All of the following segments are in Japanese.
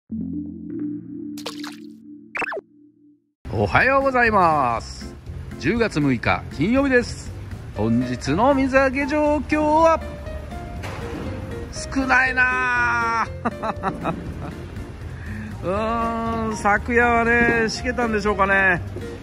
おはようございます。10月6日金曜日です。本日の水揚げ状況は少ないな昨夜はね、しけたんでしょうかね。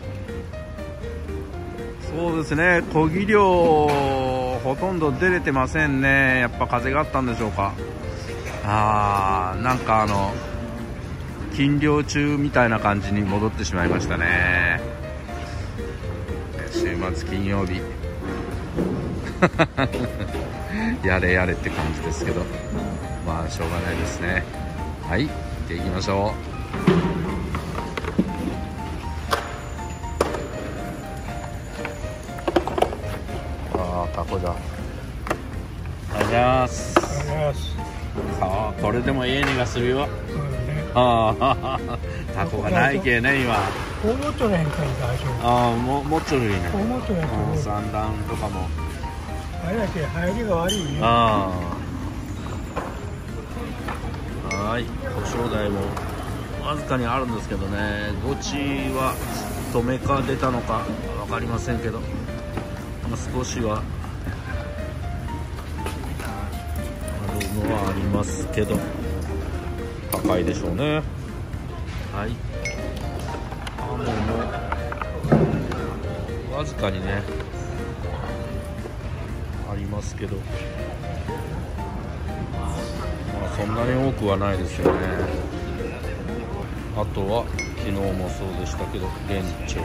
そうですね、小木漁ほとんど出れてませんね。やっぱ風があったんでしょうか。なんか禁漁中みたいな感じに戻ってしまいましたね。週末金曜日やれやれって感じですけど、まあしょうがないですね。はい、行っていきましょう。タコだ。ありがとうございます。これでもええ値がするよ。タコがないけね今。 もうちょい変化に大丈夫。 もうちょいね。 もうちょいやと産卵とかも。 あれだけ入りが悪いね。 はい、コショウダイもわずかにあるんですけどね。ゴチは止めか出たのか分かりませんけど、少しはあるのはありますけど、高いでしょうね。はい、ハモもわずかにねありますけど、そんなに多くはないですよね。あとは昨日もそうでしたけど、レンチェ、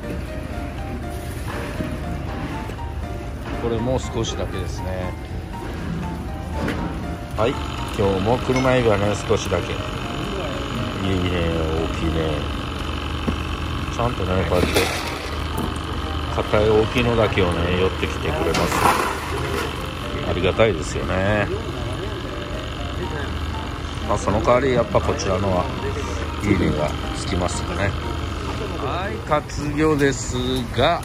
これも少しだけですね。はい、今日も車エビはね少しだけ。いいね、大きいね。ちゃんとねこうやって硬い大きいのだけをね寄ってきてくれます。ありがたいですよね。その代わりやっぱこちらのはいい値がつきますよね。はい、活魚ですが、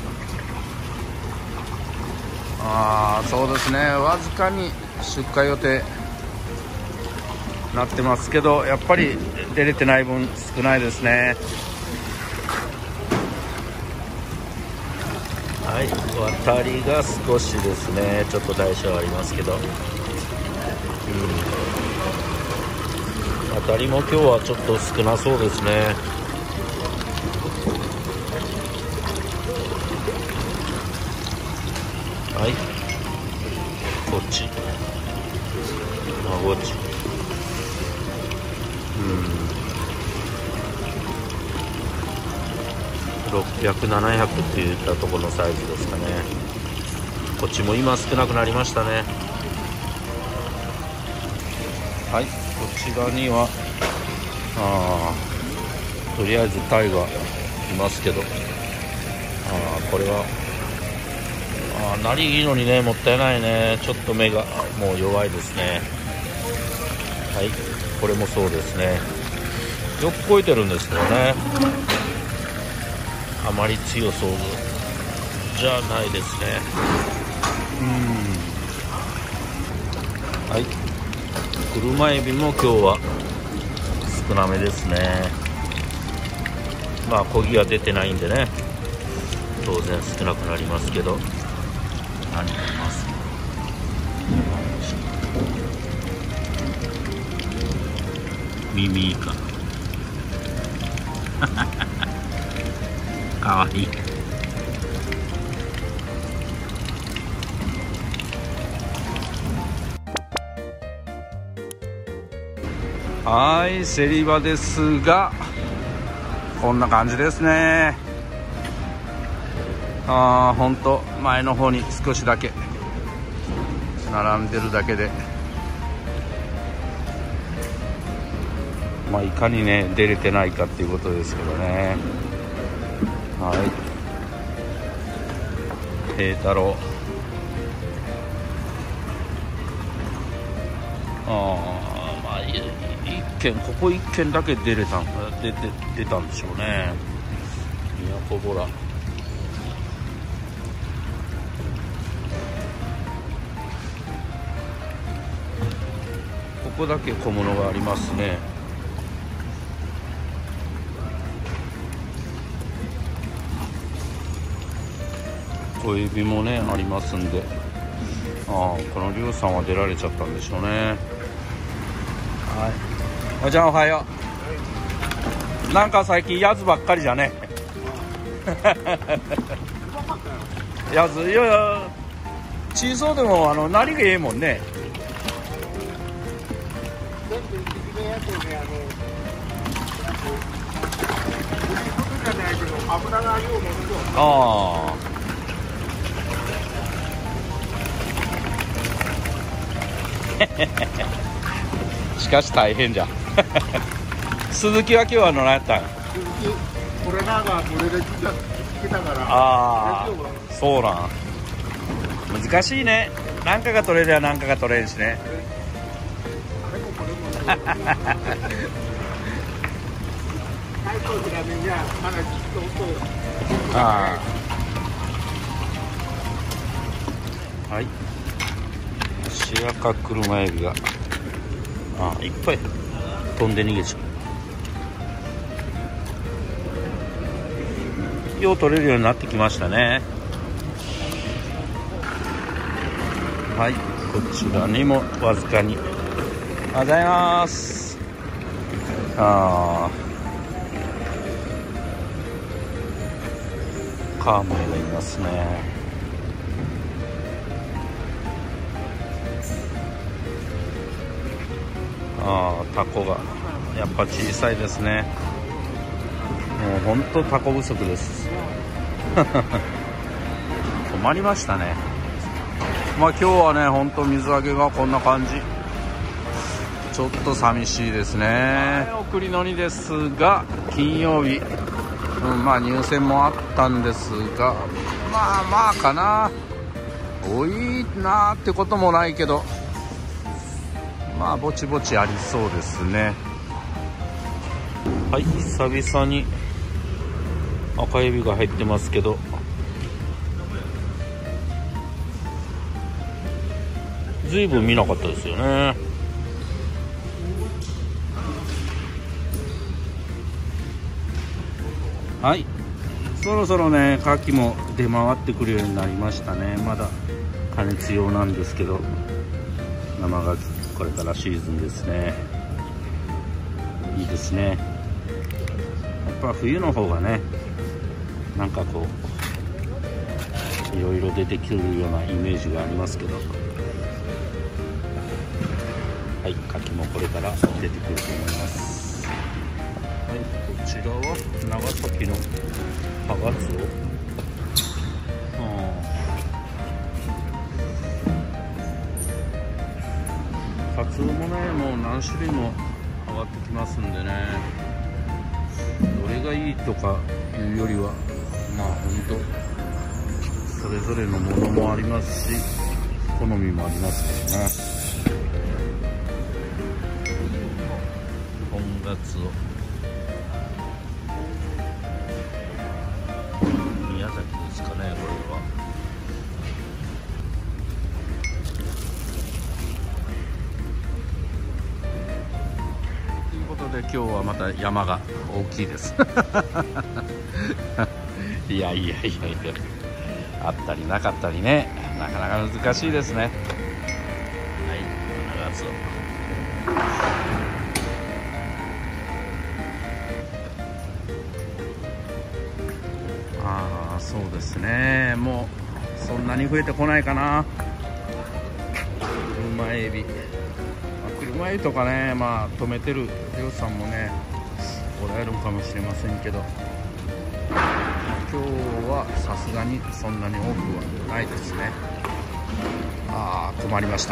そうですね、わずかに出荷予定なってますけど、やっぱり出れてない分少ないですね。はい、渡りが少しですね、ちょっと代償ありますけど、当たりも今日はちょっと少なそうですね。はい、こっちこっち600、700っていったところのサイズですかね。こっちも今少なくなりましたね。はい、こちらにはとりあえずタイがいますけど、これはなりいいのにね、もったいないね。ちょっと目がもう弱いですね。はい、これもそうですね。よくこいてるんですけどね、あまり強そうじゃないですね。はい、車エビも今日は少なめですね。漕ぎが出てないんでね、当然少なくなりますけど、何かいます。ミミイカかわいい。はい、競り場ですが、こんな感じですね。ほんと前の方に少しだけ並んでるだけで、いかにね出れてないかっていうことですけどね。はい、平太郎、ここ1軒だけ出たんでしょうね。宮古ボラ、ここだけ小物がありますね。 小エビもねありますんで、このリュウさんは出られちゃったんでしょうね。はい、おちゃんおはよう。なんか最近やつばっかりじゃねやつ、いやいや小そうでも何がええもんね。ああしかし大変じゃ鈴木は今日は何やったん？ 鈴木これなんかこれで来たから。 ああそうなん難しいね。何かが取れりゃ何かが取れんしねああはい白か車エビがいっぱい飛んで逃げちゃう。よう取れるようになってきましたね。はい、こちらにもわずかに。おはようございます。カーメイがいますね。タコがやっぱ小さいですね。もう本当タコ不足です困りましたね。今日はね本当水揚げがこんな感じ。ちょっと寂しいですね。送りのにですが金曜日、入選もあったんですがまあかな。多いなってこともないけどぼちぼちありそうですね。はい、久々に赤エビが入ってますけどずいぶん見なかったですよね。はい、そろそろね牡蠣も出回ってくるようになりましたね。まだ加熱用なんですけど生牡蠣これからシーズンですね。いいですね。やっぱ冬の方がねなんかこういろいろ出てくるようなイメージがありますけど、はい、牡蠣もこれから出てくると思います。はい、こちらは長崎のハガツオ。カツオもねもう何種類も上がってきますんでね、どれがいいとかいうよりは本当それぞれのものもありますし好みもありますからね。本ガツオ宮崎ですかねこれは。今日はまた山が大きいですいやあったりなかったりね、なかなか難しいですね。はい、長津そうですね。もうそんなに増えてこないかな。車エビ車エビとかね止めてる漁師さんもねおられるかもしれませんけど、今日はさすがにそんなに多くはないですね。困りました。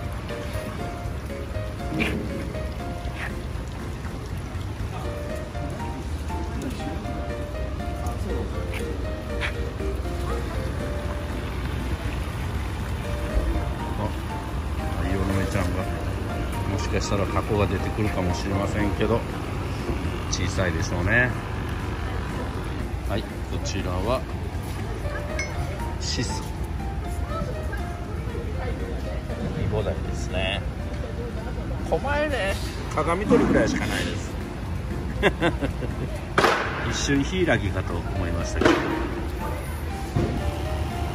ちゃんがもしかしたらタコが出てくるかもしれませんけど小さいでしょうね。はい、こちらはシスイボダイですね。狛江ね鏡取りぐらいしかないです一瞬ヒイラギかと思いましたけど、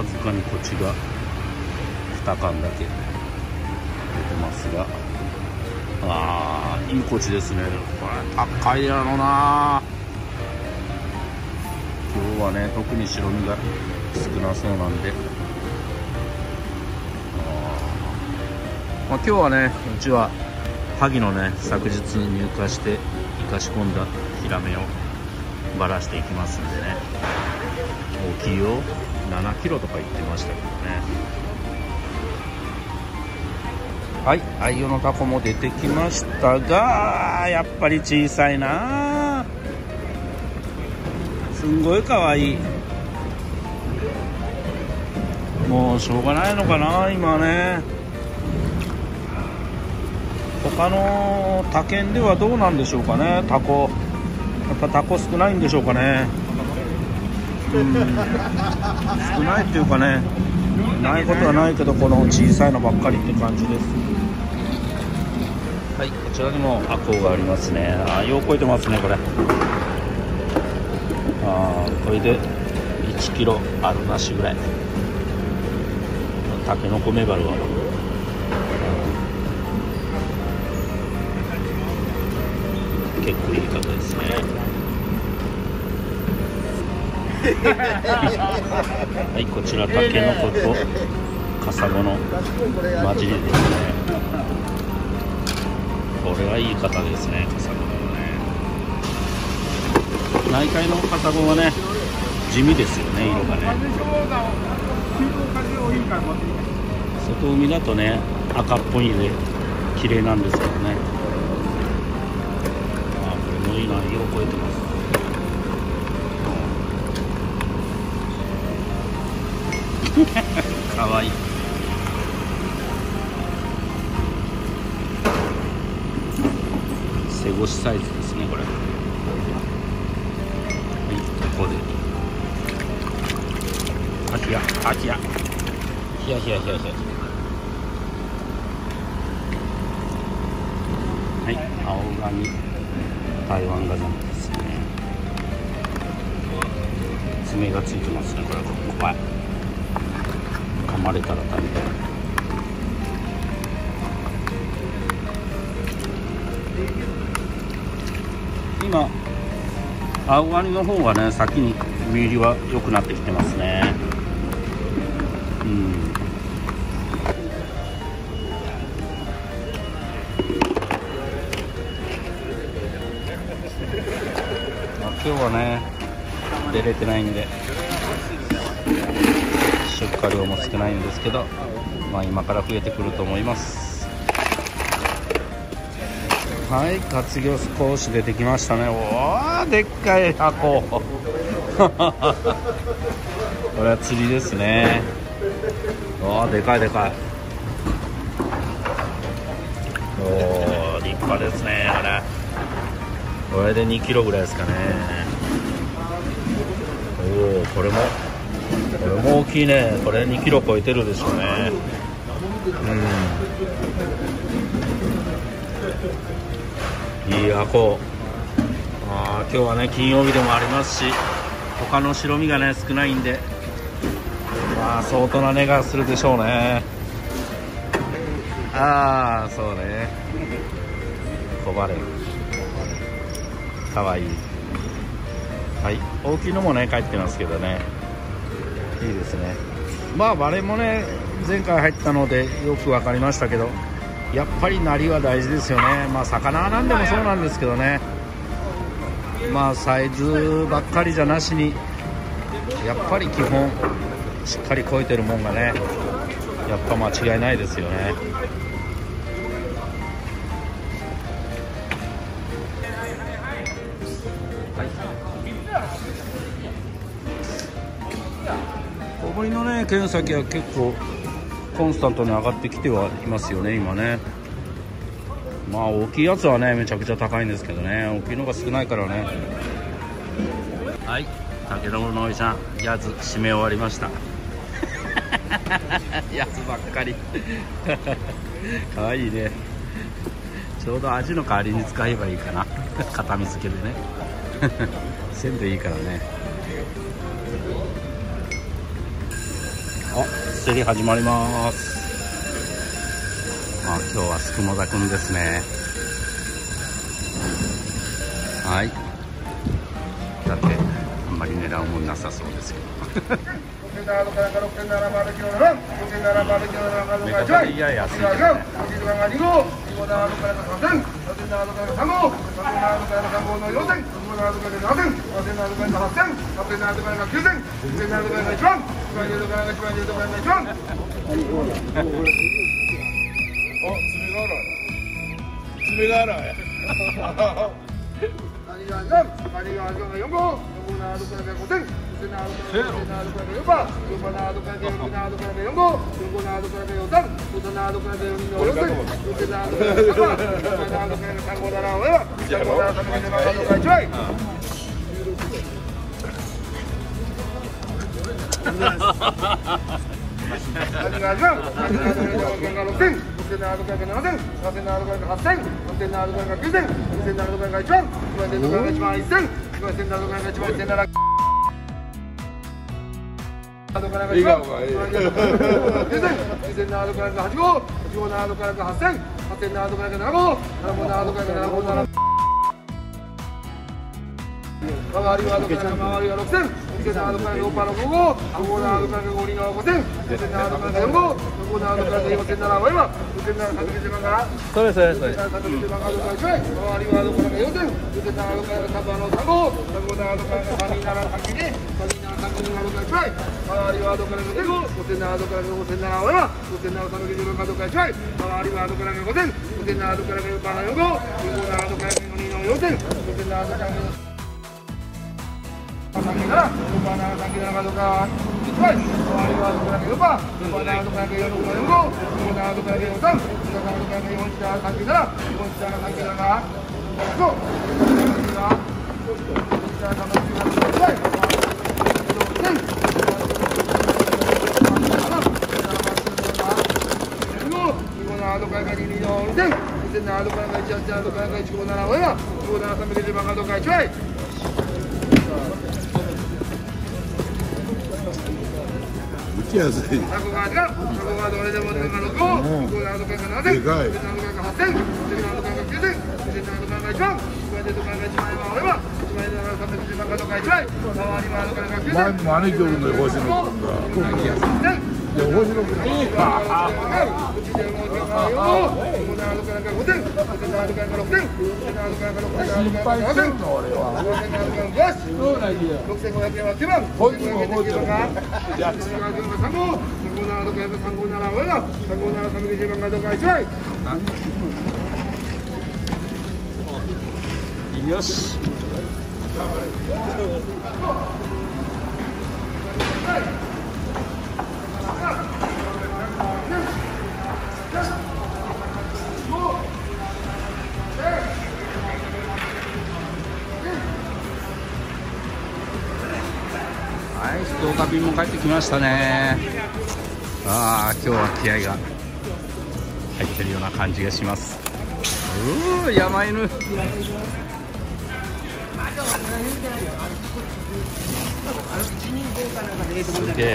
わずかにこっちが2缶だけ出てますが、いいコチですね。これ高いやろな。今日はね特に白身が少なそうなんで、今日はねうちは萩のね昨日入荷して生かし込んだヒラメをばらしていきますんでね、大きいよ、7キロとか言ってましたけどね。はい、アイオのタコも出てきましたが、やっぱり小さいな。すんごいかわいい。もうしょうがないのかな今ね。他の他県ではどうなんでしょうかね。タコやっぱタコ少ないんでしょうかね。少ないっていうかね、ないことはないけど、この小さいのばっかりって感じです。はい、こちらにもアコウがありますね。よう超えてますねこれ。これで1キロあるなしぐらい。タケノコメバルは結構いい方ですね。はい、こちらタケノコとカサゴの混じりですね。これはいい方ですね、カサゴのね。内海のカサゴはね地味ですよね、色がね。外海だとね赤っぽいで綺麗なんですけどね。これもいいな、色超えてます。かわいい。背越しサイズですねこれ。はい、ここでヒヤヒヤヒヤヒヤヒヤヒヤ。はい、青ガニ台湾ガザミですね。爪がついてますねこれ。怖い、噛まれたら大変。今青ガニの方がね先に身入りは良くなってきてますね。今日はね出れてないんで出荷量も少ないんですけど、今から増えてくると思います。はい、活魚少し出てきましたね。おー、でっかい箱これは釣りですね。おー、でかいでかい。おー、立派ですね。これで2キロぐらいですかね。おー、これも大きいね。これ2キロ超えてるでしょうね。いい箱。今日はね金曜日でもありますし、他の白身がね少ないんで、相当な値がするでしょうね。そうね、小バレかわいい。はい、大きいのもね帰ってますけどね、いいですね。バレもね前回入ったのでよく分かりましたけど、やっぱりなりは大事ですよね。魚なんでもそうなんですけどね、サイズばっかりじゃなしにやっぱり基本しっかり超えてるもんがねやっぱ間違いないですよね。小ぶりのね剣先は結構コンスタントに上がってきてはいますよね今ね。大きいやつはねめちゃくちゃ高いんですけどね、大きいのが少ないからね。はい、竹の子のおじさんやつ締め終わりましたやつばっかりかわいいね。ちょうどアジの代わりに使えばいいかな片見付けでね線でいいからね。 競り始まります。今日はすくもだくんですね。はい。だってあんまり狙うもんなさそうですけど。目方でいや安いけどね。 爪が荒い。 よし。はい、福岡便も帰ってきましたね。今日は気合が入ってるような感じがします。山犬。すげえ。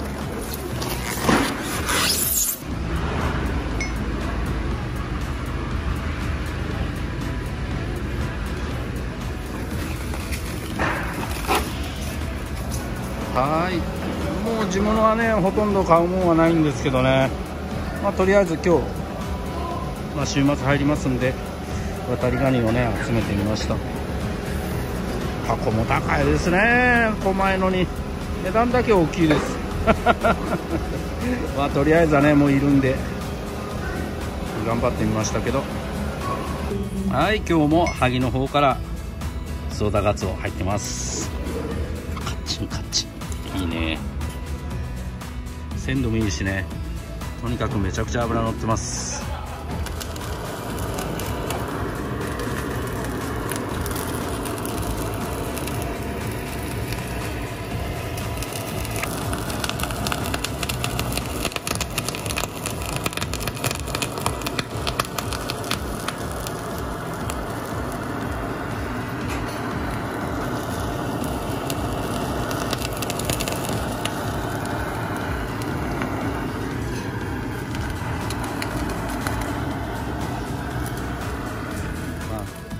はい、もう地物はねほとんど買うもんはないんですけどね、とりあえず今日、週末入りますんで渡りガニをね集めてみました。箱も高いですね。狛江のに値段だけ大きいですとりあえずはねもういるんで頑張ってみましたけど、はい、今日も萩の方からソーダガツオ入ってます。カッチンカッチンいいね。鮮度もいいしね、とにかくめちゃくちゃ脂乗ってます。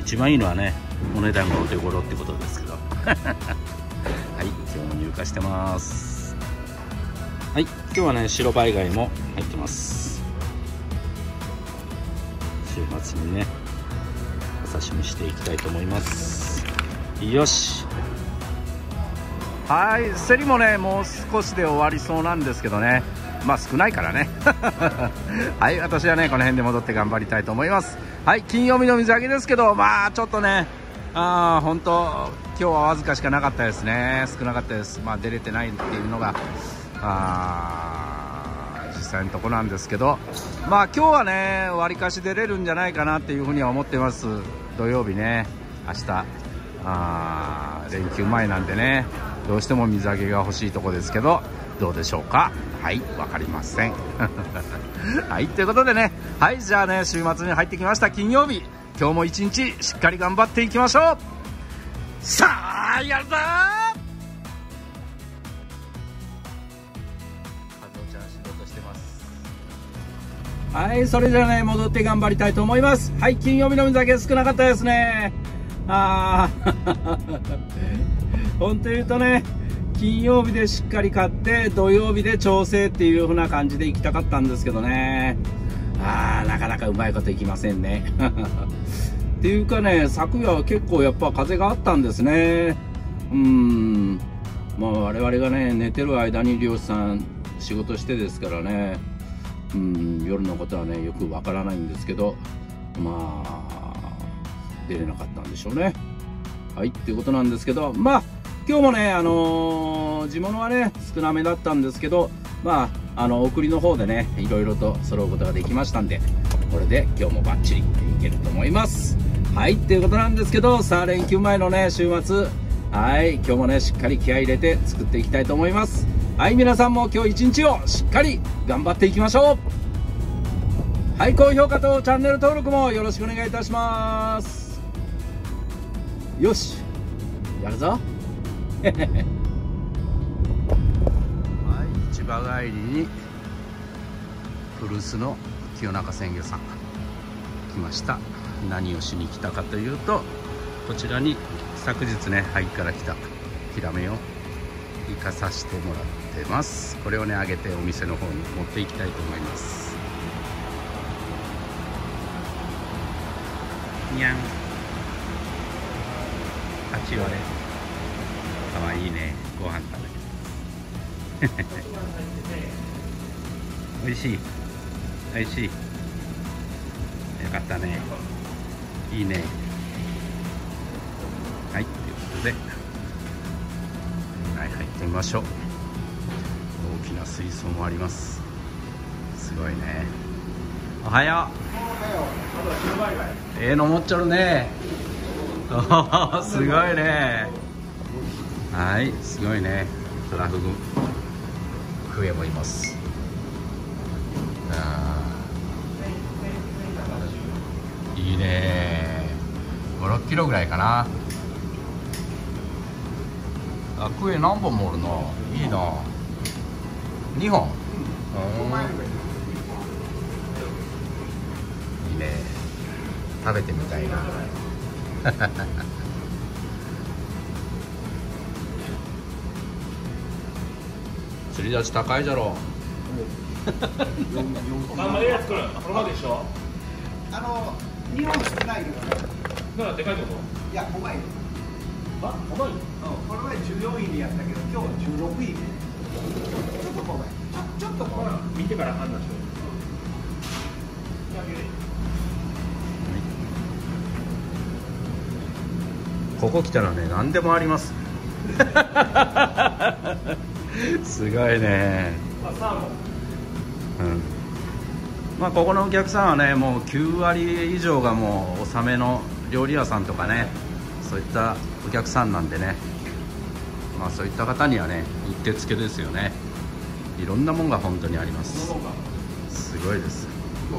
一番いいのはね、お値段がお手頃ってことですけどはい、今日も入荷してます。はい、今日はね白バイ貝も入ってます。週末にねお刺身していきたいと思います。よし、はい、競りもねもう少しで終わりそうなんですけどね、まあ少ないからねはい、私はねこの辺で戻って頑張りたいと思います。はい、金曜日の水揚げですけど、まあちょっとね本当今日はわずかしかなかったですね。少なかったです。まあ出れてないっていうのが実際のとこなんですけど、まあ今日はねわりかし出れるんじゃないかなっていうふうには思ってます。土曜日ね、明日連休前なんでね、どうしても水揚げが欲しいとこですけど、どうでしょうか。はい、わかりませんはい、ということでね、はい、じゃあね週末に入ってきました金曜日、今日も一日しっかり頑張っていきましょう。さあやるぞー。はい、それじゃあね戻って頑張りたいと思います。はい、金曜日の水揚げ少なかったですね。本当言うとね、金曜日でしっかり買って土曜日で調整っていう風な感じで行きたかったんですけどね、なかなかうまいこといきませんねっていうかね、昨夜は結構やっぱ風があったんですね。まあ我々がね寝てる間に漁師さん仕事してですからね、夜のことはねよくわからないんですけど、まあ出れなかったんでしょうね。はいっていうことなんですけど、まあ今日もね地物はね少なめだったんですけど、まあ送りの方でねいろいろと揃うことができましたんで、これで今日もバッチリいけると思います。はいっていうことなんですけど、さあ連休前のね週末、はい今日もねしっかり気合い入れて作っていきたいと思います。はい、皆さんも今日一日をしっかり頑張っていきましょう。はい、高評価とチャンネル登録もよろしくお願いいたします。よし、やるぞはい、市場帰りに古巣の清中鮮魚さん来ました。何をしに来たかというと、こちらに昨日ね萩から来たヒラメを生かさせてもらってます。これをね揚げてお店の方に持っていきたいと思います。にゃん、8割かわいいね。ご飯食べておいしいおいしい、よかったね、いいね。はい、ということで、はい、入ってみましょう。大きな水槽もあります。すごいね。おはよう。の持っちゃるねすごいね。はい、すごいね。トラフグクエもいます。いいね。5、6キロぐらいかな。クエ何本もおるな。いいな。2本。いいね。食べてみたいな釣り出し高いじゃろ何枚やつ来る？これまででしょ？2本少ないけどね。だからでかいってこと？いや、5枚。5枚？この前14位でやったけど、今日16位で。ちょっと5枚。ちょっと5枚。見てから判断しよう。 ここ来たらね何でもありますすごいね。まあここのお客さんはねもう9割以上がもう納めの料理屋さんとかね、そういったお客さんなんでね、まあそういった方にはねうってつけですよね。いろんなもんが本当にあります。すごいです。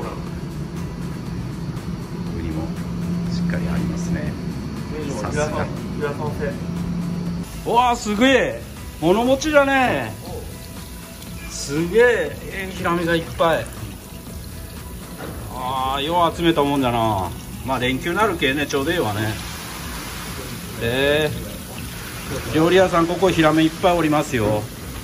ウニもしっかりありますね。さすが。うわー、すげえ物持ちだね。すげえヒラメがいっぱい。よう集めたもんだな。 まあ連休なるけね、ちょうどいいわね。料理屋さん、ここヒラメいっぱいおりますよ。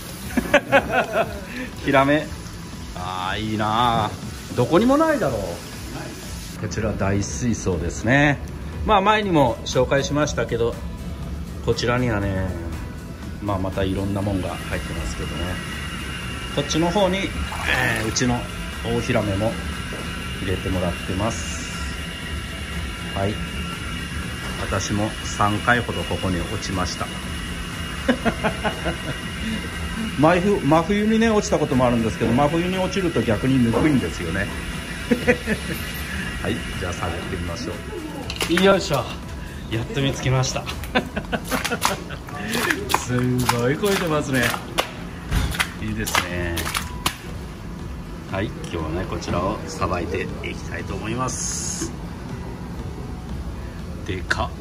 ヒラメ、ああいいな、どこにもないだろう。こちら大水槽ですね。まあ前にも紹介しましたけど、こちらにはね、まあまたいろんなもんが入ってますけどね。こっちの方に、うちの大ヒラメも入れてもらってます。はい、私も3回ほどここに落ちました。真冬にね落ちたこともあるんですけど、真冬に落ちると逆にぬくいんですよね。はい、じゃあ探ってみましょう。よいしょ、やっと見つけました。すごい超えてますね。いいですね。はい、今日はねこちらをさばいていきたいと思います。でかっ。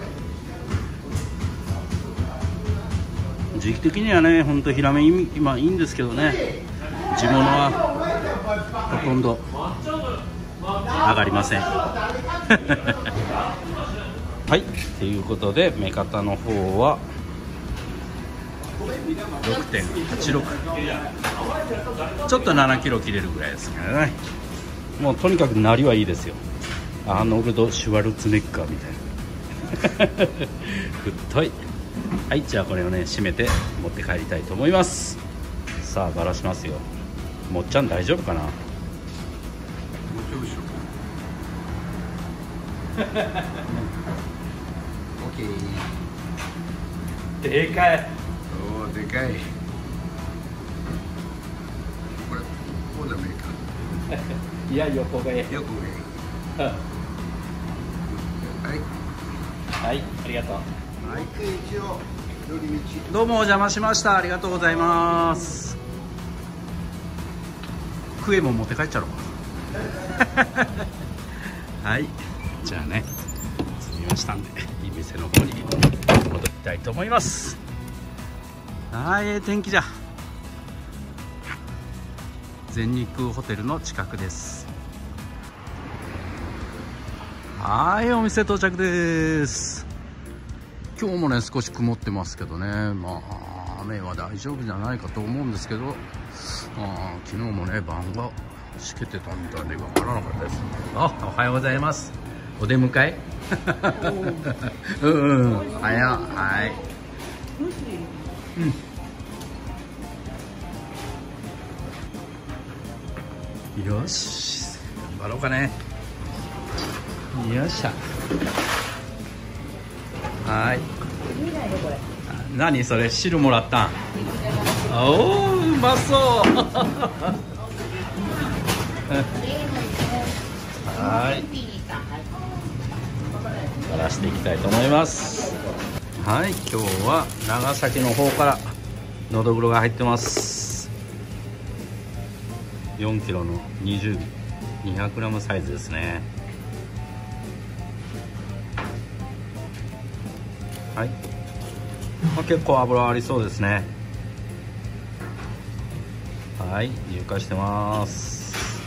時期的にはね、ほんとヒラメ今いいんですけどね、地物はほとんど上がりません。はい、ということで目方の方は 6.86、 ちょっと7キロ切れるぐらいですからね。もうとにかくなりはいいですよ。アーノルド・シュワルツェネッガーみたいな。太い。はい、じゃあこれをね締めて持って帰りたいと思います。さあバラしますよ。もっちゃん大丈夫かな。大丈夫でしょう。オッケー。でかい。おお、でかい。これこうでもいいか。いや、横がいい。横がいい。はいはい、ありがとう。はい、どうもお邪魔しました。ありがとうございます。クエも持って帰っちゃろうか。はい、じゃあね、済みましたんでいい店の方に戻りたいと思います。はい、天気じゃ。全日空ホテルの近くです。はい、お店到着です。今日もね少し曇ってますけどね、まあ雨は大丈夫じゃないかと思うんですけど、昨日もね晩がしけてたみたいで分からなかったです。おはようございます。お出迎え。うん、おはよう。はい、よし頑張ろうかね。よっしゃ。はい。何それ、汁もらったん。おお、うまそう。はい。ばらしていきたいと思います。はい、今日は長崎の方からのどぐろが入ってます。4キロの200グラムサイズですね。はい、結構脂ありそうですね。はい、乳化してます。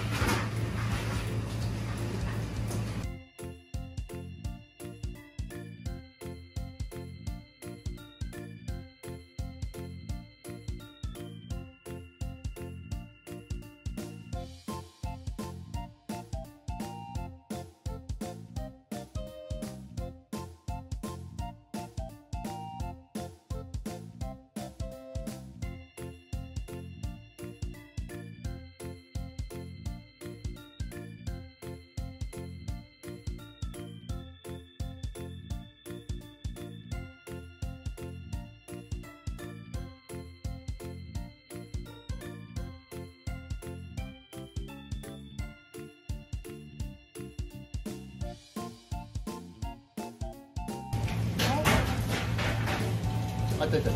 あったあった。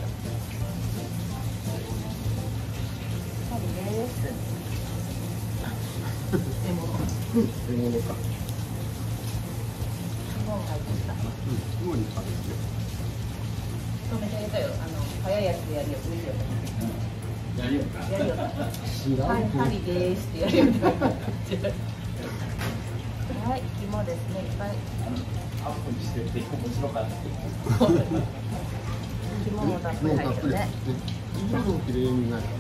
レモンか。雲にかけて。止めてあげたよ。早いやつでやるよ。やるよか。やるよ。はい、針ですってやるよ。ははい、肝ですね。いっぱい。 アップにしてて面白かった。 肝もたっぷり入ってるね。 色も綺麗になる。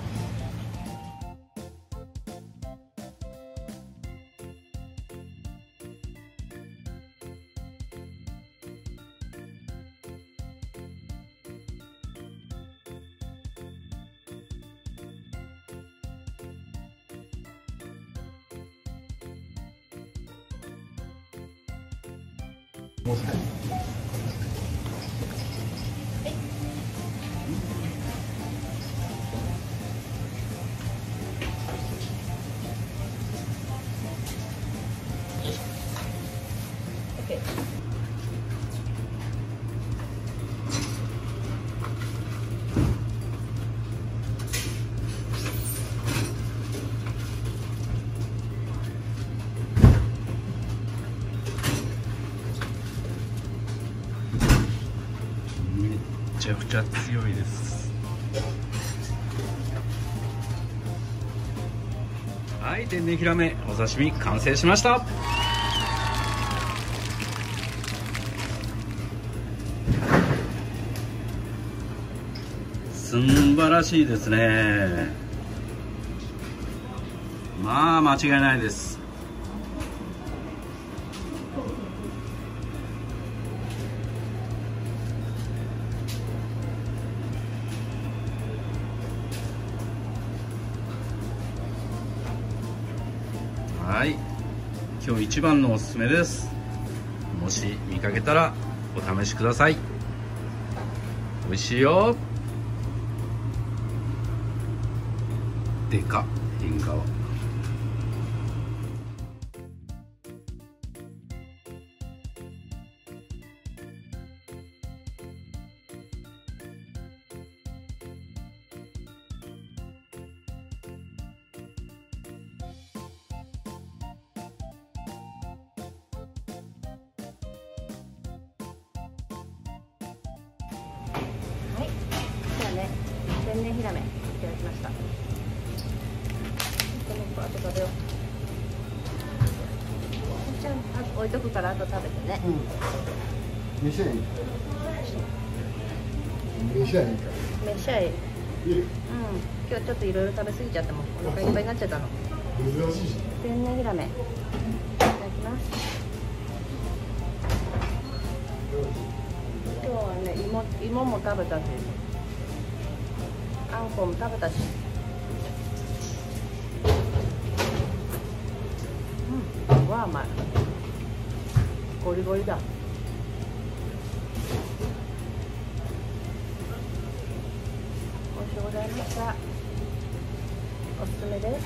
もうすぐ。 めちゃくちゃ強いです。はい、天然ヒラメお刺身完成しました。素晴らしいですね。まあ間違いないです。はい、今日一番のおすすめです。もし見かけたらお試しください。美味しいよ。でか変顔。 はい、じゃあね、天然ヒラメいただきました。このパート食べよう。じゃあ置いとくから後食べてね。 うん。飯はいい。飯はいいか。 飯はいい。 いい。 うん。今日ちょっといろいろ食べ過ぎちゃってもお腹いっぱいになっちゃったの。 珍しいし。 天然ヒラメいただきます。今日はね、芋も食べたし、あんこも食べたし、うわ、甘い。ゴリゴリだ。美味しゅうございました。おすすめです。よ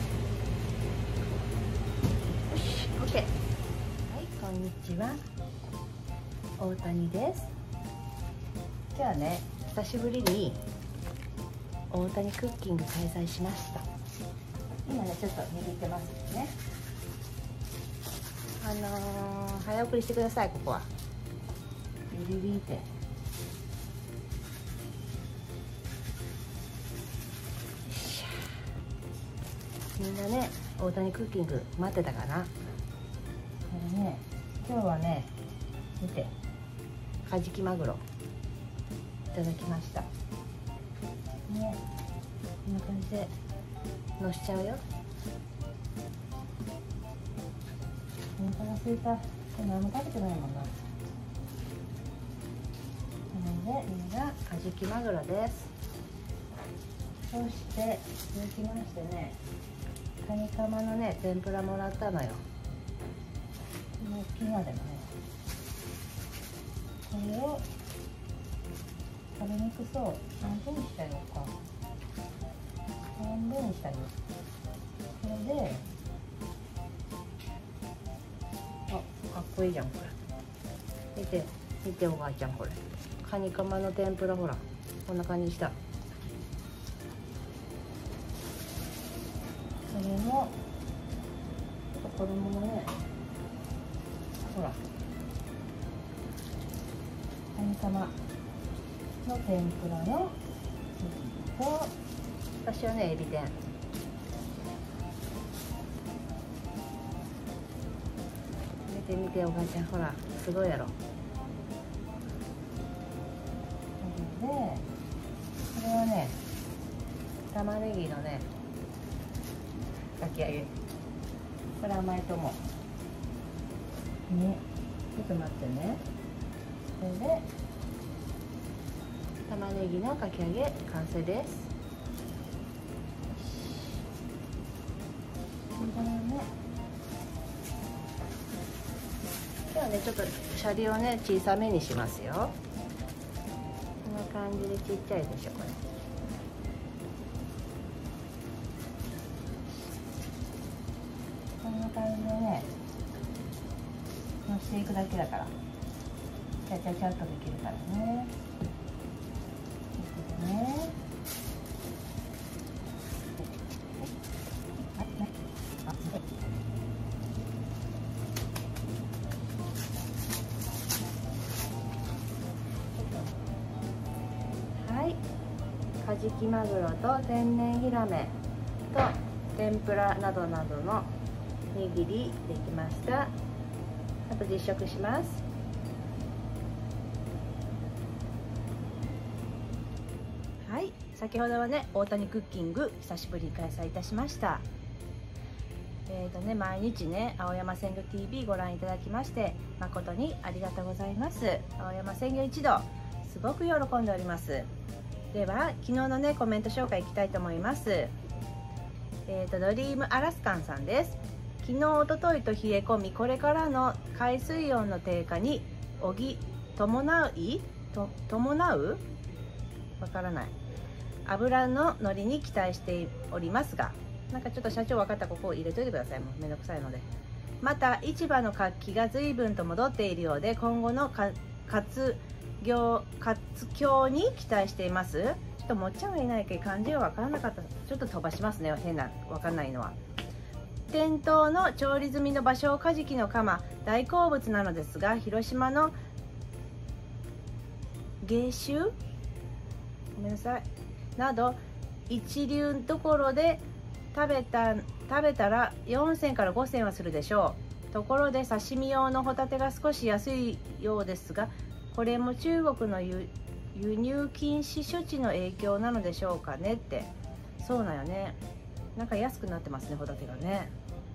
し、オッケー。はい、こんにちは。大谷です。今日はね、久しぶりに大谷クッキング開催しました。今ね、ちょっと握ってますね。早送りしてください。ここはビリビリって。みんなね、大谷クッキング待ってたかな。これね、今日はね、見て、カジキマグロいただきました。ね、こんな感じでのしちゃうよ。お腹が空いた。何も食べてないもんな。なので、みんなカジキマグロです。そして続きましてね、カニカマのね、天ぷらもらったのよ。この大きいのでもね、これを食べにくそう。半分にしてあげようか。半分にしてあげよう。これで、あ、かっこいいじゃんこれ。見て見て、おばあちゃん、これカニカマの天ぷら、ほらこんな感じにした。それもこれもね、ほらカニカマの天ぷらのと、私はね、エビ天。 てみておばあちゃん、ほらすごいやろ。でこれはね、玉ねぎのねかき揚げ、これ甘いと思うね。ちょっと待ってね。これで玉ねぎのかき揚げ完成です。これね、ではね、ちょっとシャリをね小さめにしますよ。こんな感じでちっちゃいでしょこれ。こんな感じでねのしていくだけだから、ちゃちゃちゃっとできるからね。はい、カジキマグロと天然ヒラメと天ぷらなどなどの握りできました。あと実食します。はい、先ほどはね、大谷クッキング久しぶりに開催いたしました。毎日ね、青山鮮魚 TV ご覧いただきまして誠にありがとうございます。青山鮮魚一同すごく喜んでおります。では昨日のねコメント紹介いきたいと思います。ドリームアラスカンさんです。昨日おとといと冷え込み、これからの海水温の低下に伴うわからない油の乗りに期待しておりますが、なんかちょっと社長分かった、ここを入れといてください。もうめんどくさいので。また市場の活気が随分と戻っているようで、今後の活況に期待しています。ちょっともっちゃんがいないけど漢字が分からなかった。ちょっと飛ばしますね、変な分かんないのは。店頭の調理済みの芭蕉カジキの釜大好物なのですが、広島の芸酒ごめんなさいなど一流どころで食べたら4銭から5銭はするでしょう。ところで刺身用のホタテが少し安いようですが、これも中国の輸入禁止処置の影響なのでしょうかねって。そうなんよね、なんか安くなってますね、ホタテがね。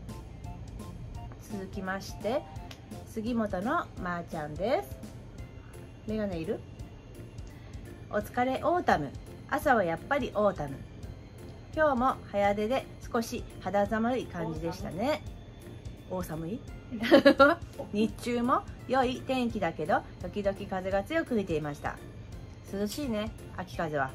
続きまして杉本のまーちゃんです。メガネいる？お疲れオータム。朝はやっぱりオータム。今日も早出で少し肌寒い感じでしたね。大寒い日中も良い天気だけど時々風が強く吹いていました。涼しいね、秋風は。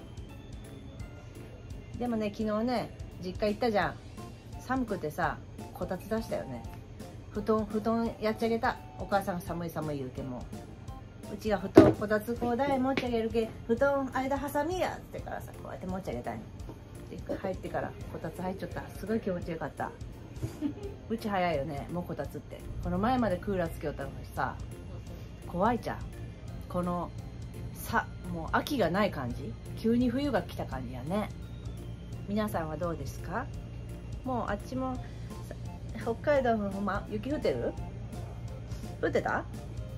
でもね、昨日ね実家行ったじゃん。寒くてさ、こたつ出したよね。布団やっちゃげた。お母さんが寒い寒い言うても、うちがこたつこう台持ち上げるけ、布団間挟みやってからさ、こうやって持ち上げたい。で入ってからこたつ入っちゃった。すごい気持ちよかった。うち早いよね、もうこたつって。この前までクーラーつけよったのにさ、怖いじゃん。このもう秋がない感じ、急に冬が来た感じやね。皆さんはどうですか？もうあっちも北海道のほんま雪降ってる？降ってた？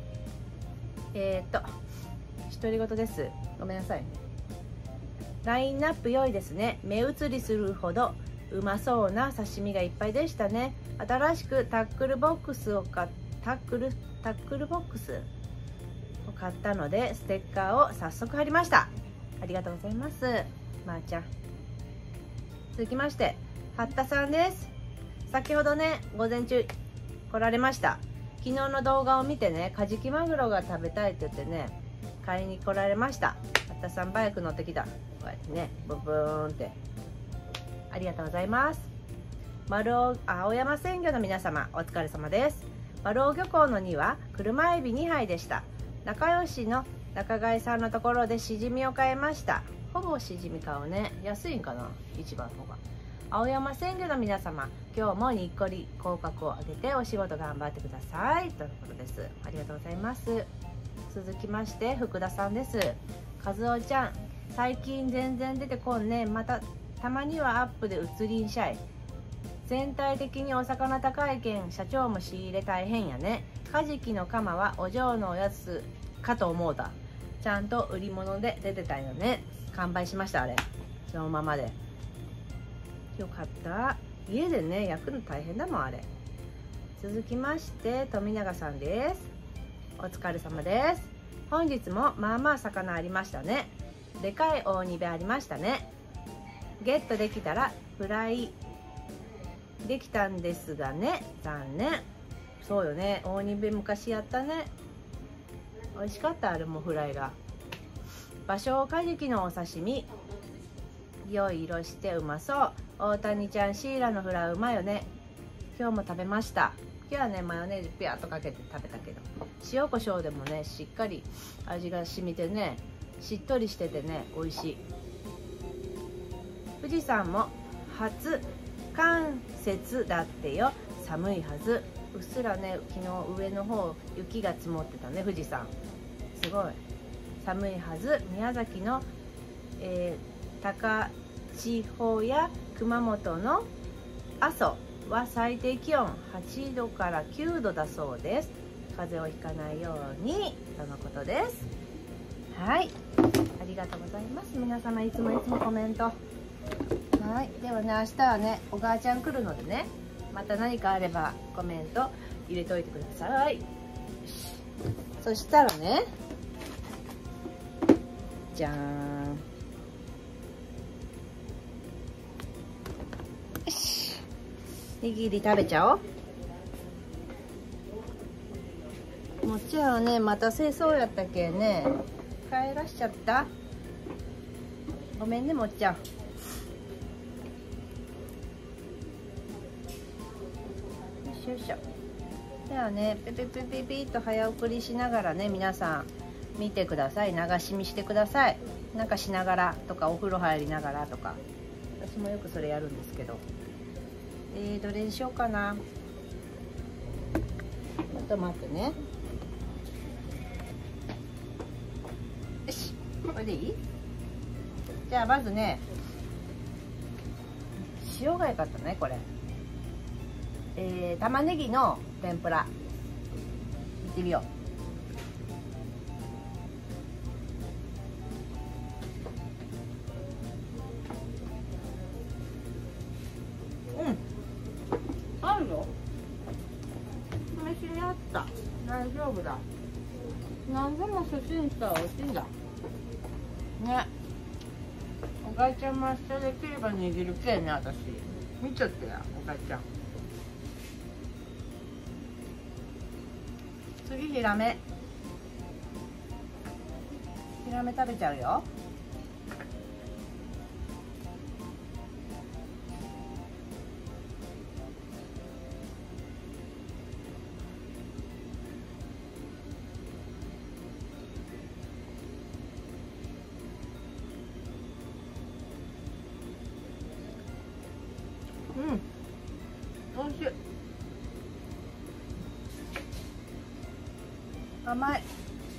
独り言です。ごめんなさい。ラインナップ良いですね。目移りするほどうまそうな刺身がいっぱいでしたね。新しくタックルボックスを買ったのでステッカーを早速貼りました。ありがとうございます、まーちゃん。続きまして八田さんです。先ほどね午前中来られました。昨日の動画を見てね、カジキマグロが食べたいって言ってね買いに来られました。八田さんバイク乗ってきた。こうやってねブブーンって。ありがとうございます。青山鮮魚の皆様お疲れ様です。丸尾漁港の2は車エビ2杯でした。仲良しの仲買さんのところでしじみを買いました。ほぼしじみ買うね。安いんかな、市場の方が。青山鮮魚の皆様、今日もにっこり口角を上げてお仕事頑張ってくださいとのことです。ありがとうございます。続きまして福田さんです。和夫ちゃん、最近全然出てこんね。またたまにはアップで映りんしゃい。 全体的にお魚高いけん社長も仕入れ大変やね。カジキのカマはお嬢のおやつかと思うた。ちゃんと売り物で出てたよね。完売しました。あれそのままでよかった。家でね焼くの大変だもんあれ。続きまして富永さんです。お疲れ様です。本日もまあまあ魚ありましたね。でかい大ニベありましたね。ゲットできたらフライできたんですがね、残念。そうよね、大ニベ昔やったね。美味しかった。あれもフライが。芭蕉カジキのお刺身、良い色してうまそう。大谷ちゃんシイラのフライうまいよね。今日も食べました。今日はねマヨネーズピャーっとかけて食べたけど、塩コショウでもねしっかり味が染みてね、しっとりしててね美味しい。富士山も初冠雪だってよ。寒いはず。うっすらね昨日上の方雪が積もってたね。富士山すごい寒いはず。宮崎の、高千穂や熊本の阿蘇は最低気温8度から9度だそうです。風邪をひかないようにとのことです。はい、ありがとうございます。皆様いつもコメント。はい、ではね明日はねおばあちゃん来るのでね、また何かあればコメント入れといてください。そしたらね、じゃーん。よし、握り食べちゃおう。もっちゃんはねまた清掃やったけんね帰らしちゃった。ごめんねもっちゃん。よいしょよいしょ。ではねピピピピピッと早送りしながらね皆さん見てください。流し見してください。なんかしながらとかお風呂入りながらとか、私もよくそれやるんですけど、どれにしようかな。ちょっと待ってね。よし、これでいい？じゃあまずね塩が良かったねこれ。玉ねぎの天ぷらいってみよう。あるよ。飯にあった。大丈夫だ。何でも寿司にしたら美味しいんだね。お母ちゃんも明日できれば握るけね。私見ちゃってやお母ちゃん。次ヒラメ。ヒラメ食べちゃうよ。うん、おいしい。甘い。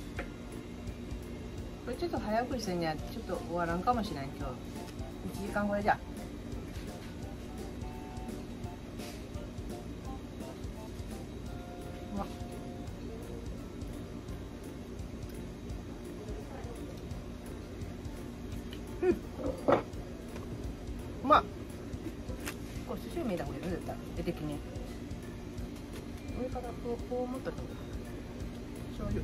これちょっと早送りせんにはちょっと終わらんかもしれない。今日1時間後でじゃあ。うん、うまっ。これ寿司を見た方がいいよ絶対。絵的に上からこう持ったところ醤油。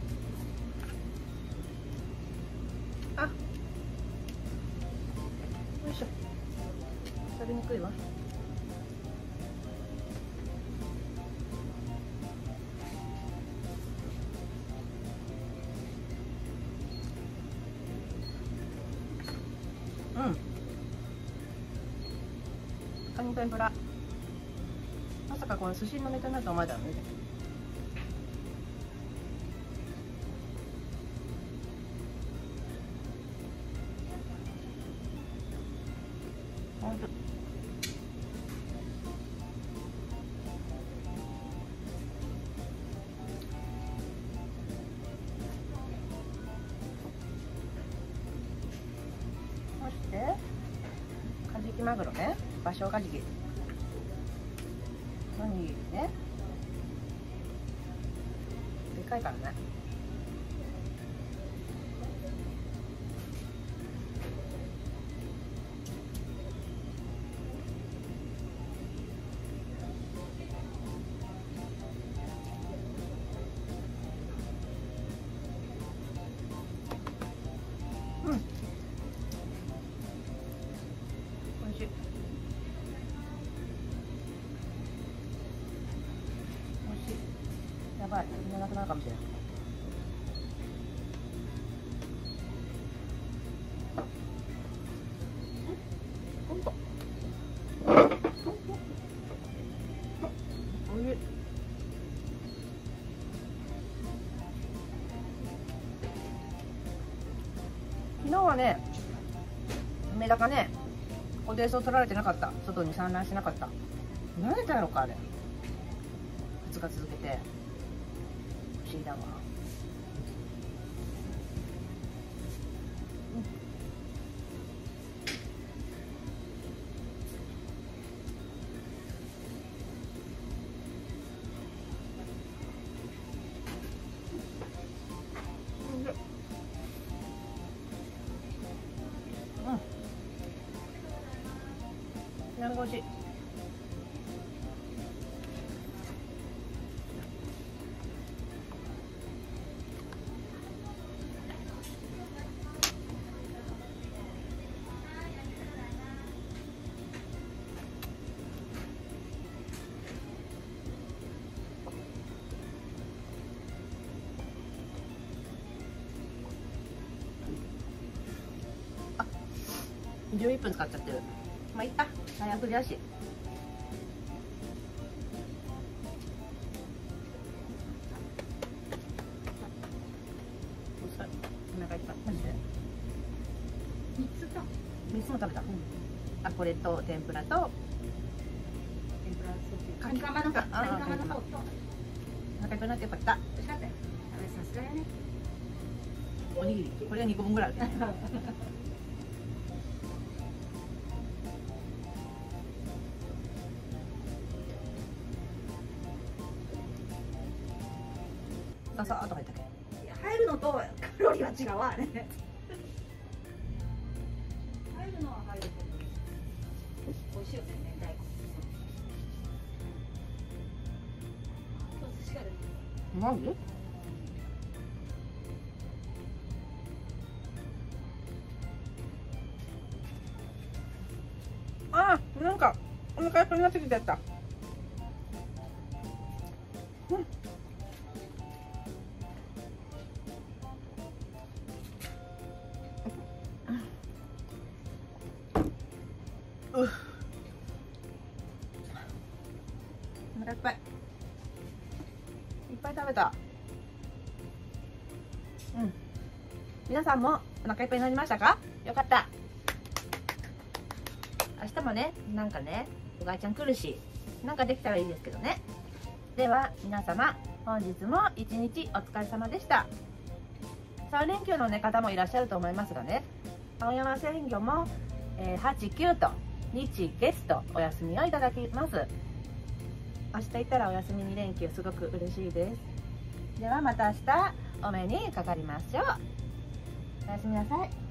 あ、よいしょ。食べにくいわ。うん。カニ天ぷら。まさかこの寿司のネタになると思わなかったね。そしてカジキマグロね、芭蕉カジキ。 にぎりね。でかいからね。うん、おいしい。おいしい。やばい、長くなるかもしれない。ほんと。おいしい。昨日はね、メダカね、おでそ取られてなかった。外に産卵しなかった。何でだやろかあれ。2日続けて不思議だわ。なんかおいしい。あ、11分使っちゃってる。まあいいか、早送りだし。お腹いっぱい。マジで3つも食べた。あ、これと天ぷらとカニカマの方とお腹いっぱいになってよかった。 さすがやね。 おにぎりこれは2個分ぐらいある。ささーっと入ったけど。 入るのとカロリーは違うわね。入るのは入るけど美味しいよね、明太子。寿司が出てる。 マジ？あー、なんかお腹いっぱいになってきてやった。うん。お腹いっぱい。いっぱい食べた。うん。皆さんもお腹いっぱいになりましたか？よかった。明日もね、なんかね、おばあちゃん来るし、なんかできたらいいですけどね。では皆様、本日も一日お疲れ様でした。3連休の、ね、方もいらっしゃると思いますがね、青山鮮魚も、8、9と日月とお休みをいただきます。明日行ったらお休み2連休、すごく嬉しいです。ではまた明日お目にかかりましょう。おやすみなさい。